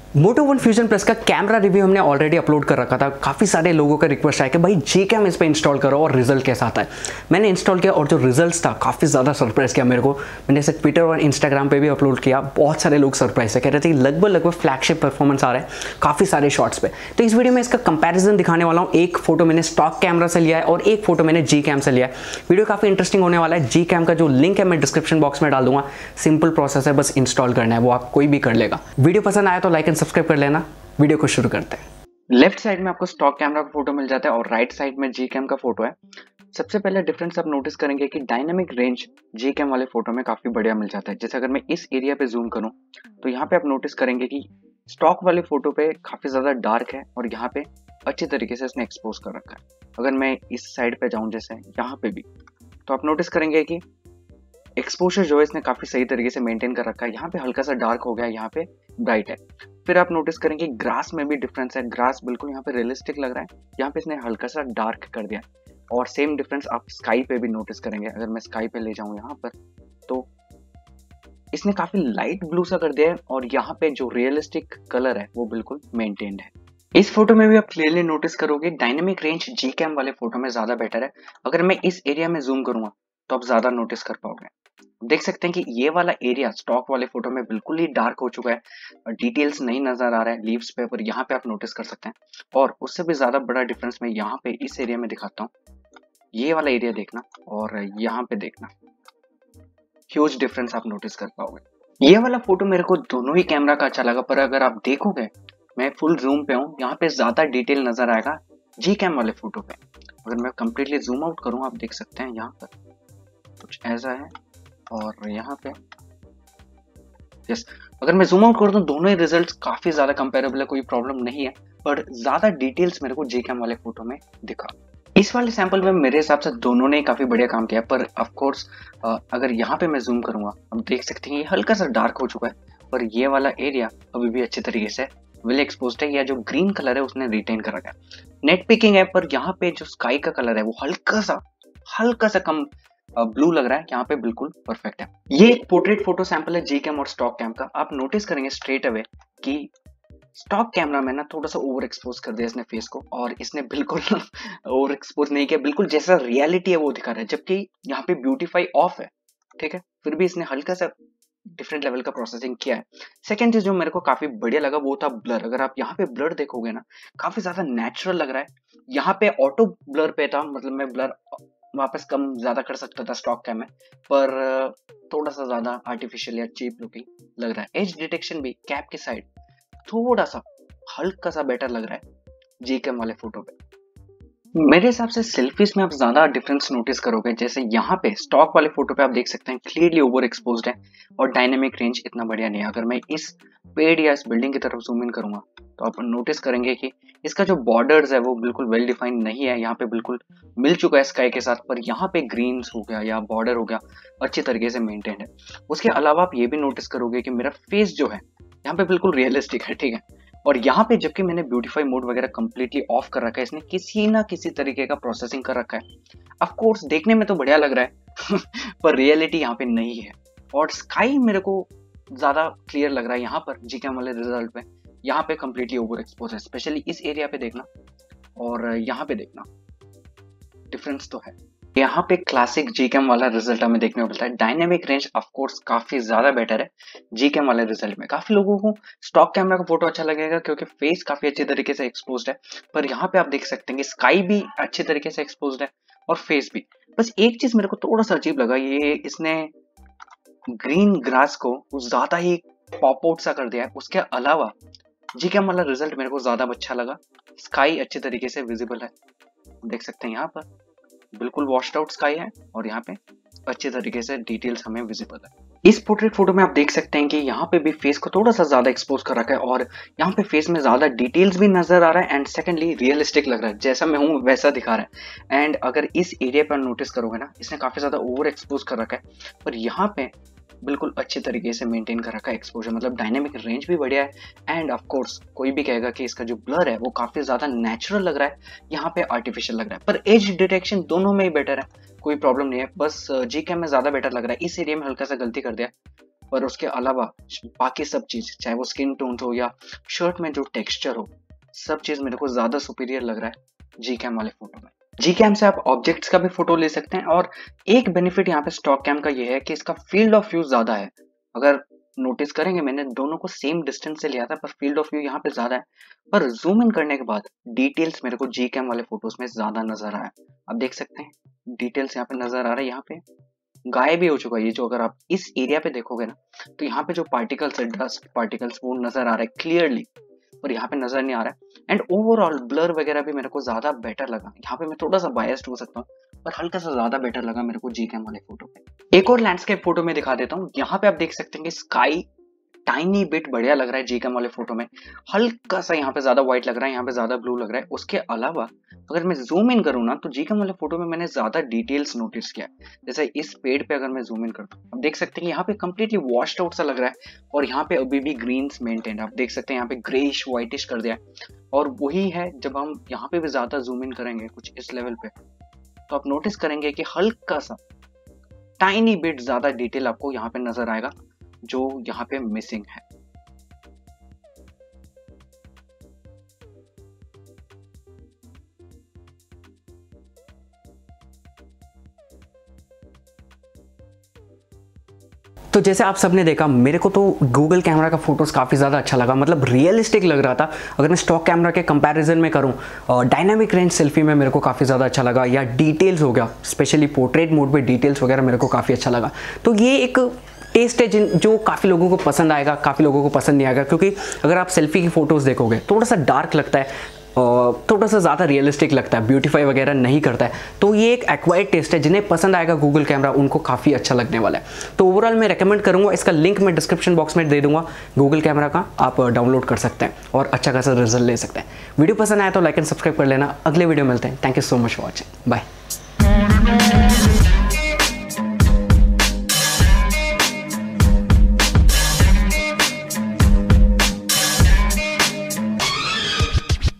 मोटो One Fusion Plus का camera review हमने already upload कर रखा था। काफ़ी सारे लोगों का रिक्वेस्ट आया कि भाई Gcam इस पे इंस्टॉल करो और रिजल्ट कैसा आता है। मैंने इंस्टॉल किया और जो रिजल्ट्स था काफ़ी ज़्यादा सरप्राइज किया मेरे को। मैंने इसे ट्विटर और इंस्टाग्राम पे भी अपलोड किया। बहुत सारे लोग सरप्राइज है, कह रहे थे लगभग फ्लैगशिप परफॉर्मेंस आ रहा है काफ़ी सारे शॉट्स पे। तो इस वीडियो में इसका कंपेरिजन दिखाने वाला हूँ। एक फोटो मैंने स्टॉक कैमरा से लिया है और एक फोटो मैंने Gcam से लिया है। वीडियो काफ़ी इंटरेस्टिंग होने वाला है। Gcam का जो लिंक है मैं डिस्क्रिप्शन बॉक्स में डाल दूंगा। सिंपल प्रोसेस है, बस इंस्टॉल करना है, वो आप कोई भी कर लेगा। वीडियो पसंद आया तो लाइक एंड सब्सक्राइब कर लेना। वीडियो को शुरू करते हैं। लेफ्ट साइड में आपको स्टॉक कैमरा का फोटो मिल जाता है और राइट साइड में Gcam का फोटो है। सबसे पहले डिफरेंस आप नोटिस करेंगे कि डायनामिक रेंज Gcam वाले फोटो में काफी बढ़िया मिल जाता है। जैसे अगर मैं इस एरिया पे जूम करूं तो यहाँ पे आप नोटिस करेंगे कि स्टॉक वाले फोटो पे काफी ज्यादा डार्क है और यहाँ पे अच्छे तरीके से इसने एक्सपोज कर रखा है। अगर मैं इस साइड पे जाऊं जैसे यहाँ पे भी, तो आप नोटिस करेंगे कि एक्सपोजर जो है इसने काफी सही तरीके से मेंटेन कर रखा है। यहाँ पे हल्का सा डार्क हो गया, यहाँ पे ब्राइट है। फिर आप नोटिस करेंगे ग्रास में भी डिफरेंस है। ग्रास बिल्कुल यहाँ पे रियलिस्टिक लग रहा है, यहाँ पे इसने हल्का सा डार्क कर दिया। और सेम डिफरेंस आप स्काई पे भी नोटिस करेंगे। अगर मैं स्काई पे ले जाऊं यहाँ पर तो इसने काफी लाइट ब्लू सा कर दिया है और यहाँ पे जो रियलिस्टिक कलर है वो बिल्कुल मेंटेन्ड है। इस फोटो में भी आप क्लियरली नोटिस करोगे डायनेमिक रेंज Gcam वाले फोटो में ज्यादा बेटर है। अगर मैं इस एरिया में जूम करूंगा तो आप ज्यादा नोटिस कर पाओगे। देख सकते हैं कि ये वाला एरिया स्टॉक वाले फोटो में बिल्कुल ही डार्क हो चुका है, डिटेल्स नहीं नजर आ रहा है लीव्स पे, पर यहाँ पे आप नोटिस कर सकते हैं। और उससे भी ज्यादा बड़ा डिफरेंस मैं यहाँ पे इस एरिया में दिखाता हूँ। ये वाला एरिया देखना और यहाँ पे देखना, ह्यूज डिफरेंस आप नोटिस कर पाओगे। ये वाला फोटो मेरे को दोनों ही कैमरा का अच्छा लगा, पर अगर आप देखोगे मैं फुल जूम पे हूँ, यहाँ पे ज्यादा डिटेल नजर आएगा Gcam वाले फोटो पे। अगर मैं कंप्लीटली जूम आउट करूँ आप देख सकते हैं यहाँ पर कुछ ऐसा है और यहाँ पे यस, अगर मैं जूम आउट कर दूं दोनों ही रिजल्ट्स काफी ज्यादा कंपेरेबल है, कोई प्रॉब्लम नहीं है। पर ज्यादा डिटेल्स मेरे को Gcam वाले फोटो में दिखा। इस वाले सैंपल में मेरे हिसाब से दोनों ने काफी बढ़िया काम किया। पर ऑफ कोर्स अगर यहाँ पे मैं जूम करूंगा हम देख सकते हैं ये हल्का सा डार्क हो चुका है, पर ये वाला एरिया अभी भी अच्छे तरीके से वेल एक्सपोज्ड है। या जो ग्रीन कलर है उसने रिटेन कर रखा है। नेट पिकिंग है, पर यहाँ पे जो स्काई का कलर है वो हल्का सा कम ब्लू लग रहा है, यहाँ पे बिल्कुल परफेक्ट है। ये एक पोर्ट्रेट फोटो सैंपल है Gcam और स्टॉक कैम का। आप नोटिस करेंगे स्ट्रेट अवे कि स्टॉक कैमरा में ना थोड़ा सा ओवर एक्सपोज कर दिया इसने फेस को, और इसने बिल्कुल ओवर एक्सपोज नहीं किया, बिल्कुल जैसा रियलिटी है वो दिखा रहा है। जबकि यहाँ पे ब्यूटीफाई ऑफ है, ठीक है, फिर भी इसने हल्का सा डिफरेंट लेवल का प्रोसेसिंग किया है। सेकंड चीज जो मेरे को काफी बढ़िया लगा वो था ब्लर। अगर आप यहाँ पे ब्लर देखोगे ना काफी ज्यादा नेचुरल लग रहा है। यहाँ पे ऑटो ब्लर पे था, मतलब मैं ब्लर वापस कम ज्यादा कर सकता था स्टॉक कैम में, पर थोड़ा सा ज्यादा आर्टिफिशियल या चीप लुकिंग लग रहा है। एज डिटेक्शन भी कैप की साइड थोड़ा सा हल्का सा बेटर लग रहा है Gcam वाले फोटो पे। मेरे हिसाब से सेल्फीज में आप ज्यादा डिफरेंस नोटिस करोगे। जैसे यहाँ पे स्टॉक वाले फोटो पे आप देख सकते हैं क्लियरली ओवर एक्सपोज्ड है और डायनेमिक रेंज इतना बढ़िया नहीं है। अगर मैं इस पेड़ या इस बिल्डिंग की तरफ जूम इन करूंगा तो आप नोटिस करेंगे कि इसका जो बॉर्डर्स है वो बिल्कुल वेल डिफाइंड नहीं है। यहाँ पे बिल्कुल मिल चुका है स्काई के साथ, पर यहाँ पे ग्रीन्स हो गया या बॉर्डर हो गया अच्छी तरीके से मेंटेन है। उसके अलावा आप ये भी नोटिस करोगे कि मेरा फेस जो है यहाँ पे बिल्कुल रियलिस्टिक है, ठीक है। और यहाँ पे जबकि मैंने ब्यूटीफाई मोड वगैरह कंप्लीटली ऑफ कर रखा है, इसने किसी ना किसी तरीके का प्रोसेसिंग कर रखा है। ऑफ कोर्स देखने में तो बढ़िया लग रहा है पर रियलिटी यहाँ पे नहीं है। और स्काई मेरे को ज्यादा क्लियर लग रहा है यहाँ पर Gcam वाले रिजल्ट पे। यहाँ पे कंप्लीटली ओवर एक्सपोज है, स्पेशली इस एरिया पे देखना और यहाँ पे देखना, डिफरेंस तो है। यहाँ पे क्लासिक Gcam वाला रिजल्ट हमें देखने को मिलता है। डायनेमिक रेंज ऑफ कोर्स काफी ज्यादा बेटर है Gcam वाले रिजल्ट में। काफी लोगों को स्टॉक कैमरा का फोटो अच्छा लगेगा क्योंकि फेस काफी अच्छे तरीके से एक्सपोज्ड है, पर यहाँ पे आप देख सकते हैं कि स्काई भी अच्छे तरीके से एक्सपोज्ड है और फेस भी। बस एक चीज मेरे को थोड़ा सा अजीब लगा, ये इसने ग्रीन ग्रास को ज्यादा ही पॉप आउट सा कर दिया है। उसके अलावा Gcam वाला रिजल्ट मेरे को ज्यादा अच्छा लगा। स्काई अच्छे तरीके से विजिबल है, देख सकते हैं यहाँ पर बिल्कुल वॉश्ड आउट स्काई है और यहाँ पे अच्छे तरीके से डिटेल्स हमें विजिबल है। इस पोर्ट्रेट फोटो में आप देख सकते हैं कि यहाँ पे भी फेस को थोड़ा सा ज्यादा एक्सपोज कर रखा है और यहाँ पे फेस में ज्यादा डिटेल्स भी नजर आ रहा है एंड सेकेंडली रियलिस्टिक लग रहा है, जैसा मैं हूँ वैसा दिखा रहा है। एंड अगर इस एरिया पर नोटिस करोगे ना इसने काफी ज्यादा ओवर एक्सपोज कर रखा है, पर यहाँ पे बिल्कुल अच्छे तरीके से मेंटेन कर रखा है एक्सपोजर, मतलब डायनेमिक रेंज भी बढ़िया है। एंड ऑफ कोर्स कोई भी कहेगा कि इसका जो ब्लर है वो काफी ज्यादा नेचुरल लग रहा है, यहाँ पे आर्टिफिशियल लग रहा है। पर एज डिटेक्शन दोनों में ही बेटर है, कोई प्रॉब्लम नहीं है। बस Gcam में ज्यादा बेटर लग रहा है। इस एरिया में हल्का सा गलती कर दिया, पर उसके अलावा बाकी सब चीज़, चाहे वो स्किन टोन हो या शर्ट में जो टेक्सचर हो, सब चीज़ मेरे को ज़्यादा सुपीरियर लग रहा है जी कैम वाले फोटो में। जी कैम से आप ऑब्जेक्ट्स का भी फोटो ले सकते हैं, और एक बेनिफिट यहाँ पे स्टॉक कैम का ये है कि इसका फील्ड ऑफ व्यू ज़्यादा है। अगर नोटिस करेंगे, मैंने दोनों को सेम डिस्टेंस से लिया था, पर फील्ड ऑफ व्यू यहाँ पे ज़्यादा है, पर जूम इन करने के बाद डिटेल्स मेरे को जी कैम वाले फोटोज में ज़्यादा नज़र आया। आप देख सकते हैं डिटेल्स यहाँ पे नज़र आ रहा है, यहाँ पे गायब भी हो चुका है ये जो, अगर आप इस एरिया पे देखोगे ना, तो यहाँ पे जो पार्टिकल्स है, डस्ट पार्टिकल्स, वो नज़र आ रहा है क्लियरली, और यहाँ पे नज़र नहीं आ रहा है। एंड ओवरऑल ब्लर वगैरह भी मेरे को ज़्यादा बेटर लगा। यहाँ पे मैं थोड़ा सा बायस्ड हो सकता हूँ, पर हल्का सा ज़्यादा बेटर लगा मेरे को जी कैम वाले फोटो पे। एक और लैंडस्केप फोटो में दिखा देता हूँ। यहाँ पे आप देख सकते हैं कि स्काई टाइनी बिट बढ़िया लग रहा है जी कैम वाले फोटो में, हल्का सा यहाँ पे ज्यादा व्हाइट लग रहा है, यहाँ पे ज्यादा ब्लू लग रहा है। उसके अलावा अगर मैं जूम इन करूँ ना, तो जी कैम वाले फोटो में मैंने ज्यादा डिटेल्स नोटिस किया। जैसे इस पेड़ पे अगर मैं जूम इन करता हूँ, आप देख सकते हैं कि यहाँ पे कंप्लीटली वॉश्ड आउट सा लग रहा है, और यहाँ पे अभी भी ग्रीन्स मेंटेन। आप देख सकते हैं यहाँ पे ग्रेइश व्हाइटिश कर दिया है, और वही है जब हम यहाँ पे भी ज्यादा जूम इन करेंगे कुछ इस लेवल पे, तो आप नोटिस करेंगे कि हल्का सा टाइनी बिट ज्यादा डिटेल आपको यहाँ पे नजर आएगा, जो यहाँ पे मिसिंग है। तो जैसे आप सबने देखा, मेरे को तो गूगल कैमरा का फोटोज़ काफ़ी ज़्यादा अच्छा लगा, मतलब रियलिस्टिक लग रहा था। अगर मैं स्टॉक कैमरा के कंपैरिजन में करूं, डायनामिक रेंज सेल्फी में मेरे को काफ़ी ज़्यादा अच्छा लगा, या डिटेल्स हो गया, स्पेशली पोर्ट्रेट मोड पे डिटेल्स वगैरह मेरे को काफ़ी अच्छा लगा। तो ये एक टेस्ट है जो काफ़ी लोगों को पसंद आएगा, काफ़ी लोगों को पसंद नहीं आएगा, क्योंकि अगर आप सेल्फी की फ़ोटोज़ देखोगे थोड़ा सा डार्क लगता है, थोड़ा सा ज़्यादा रियलिस्टिक लगता है, ब्यूटीफाई वगैरह नहीं करता है। तो ये एक एक्वायर्ड टेस्ट है, जिन्हें पसंद आएगा गूगल कैमरा उनको काफ़ी अच्छा लगने वाला है। तो ओवरऑल मैं रेकमेंड करूँगा, इसका लिंक मैं डिस्क्रिप्शन बॉक्स में दे दूंगा गूगल कैमरा का, आप डाउनलोड कर सकते हैं और अच्छा खासा रिजल्ट ले सकते हैं। वीडियो पसंद आया तो लाइक एंड सब्सक्राइब कर लेना। अगले वीडियो मिलते हैं। Thank you so much for watching, bye.